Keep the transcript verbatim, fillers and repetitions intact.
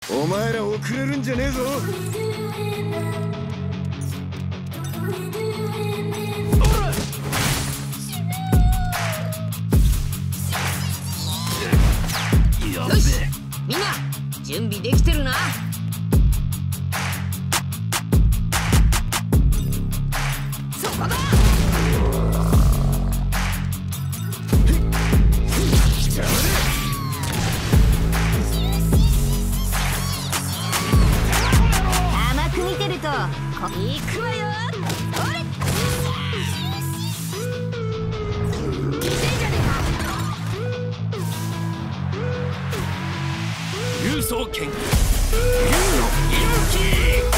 お前ら遅れるんじゃねえぞ。 よし、みんな準備できてるな。そこだ。 甘く見てると行くわよ。おれ犠牲じゃね勇壮剣竜の勇気。